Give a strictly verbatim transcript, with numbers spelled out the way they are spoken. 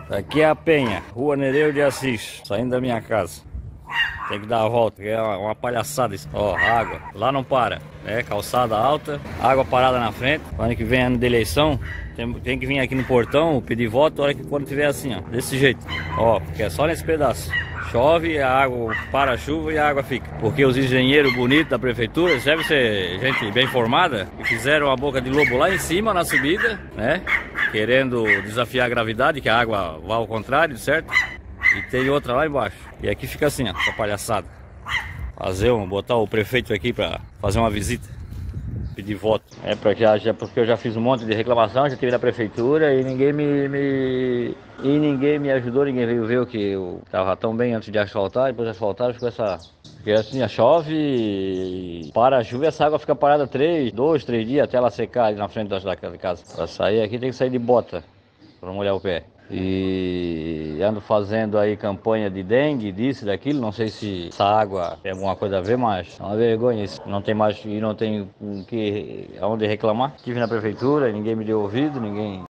Aqui é a Penha, Rua Nereu de Assis, saindo da minha casa. Tem que dar a volta, porque é uma, uma palhaçada isso. Ó, água, lá não para. É, calçada alta, água parada na frente. Ano que vem, ano de eleição, tem, tem que vir aqui no portão, pedir voto, hora que quando tiver assim, ó, desse jeito. Ó, porque é só nesse pedaço. Chove, a água para a chuva e a água fica. Porque os engenheiros bonitos da prefeitura, deve ser gente bem formada, que fizeram a boca de lobo lá em cima, na subida, né? Querendo desafiar a gravidade, que a água vá ao contrário, certo? E tem outra lá embaixo. E aqui fica assim, ó, essa palhaçada. Fazer um, botar o prefeito aqui pra fazer uma visita, pedir voto. É porque, já, já, porque eu já fiz um monte de reclamação, já tive na prefeitura e ninguém me, me e ninguém me ajudou, ninguém veio ver o que eu tava tão bem antes de asfaltar, depois de asfaltar ficou essa. Porque assim, chove, para a chuva e essa água fica parada três, dois, três dias até ela secar ali na frente da casa. Pra sair aqui tem que sair de bota, pra não molhar o pé. E ando fazendo aí campanha de dengue, disso, daquilo, não sei se essa água tem alguma coisa a ver, mas é uma vergonha isso. Não tem mais e não tem o que, aonde reclamar. Estive na prefeitura, ninguém me deu ouvido, ninguém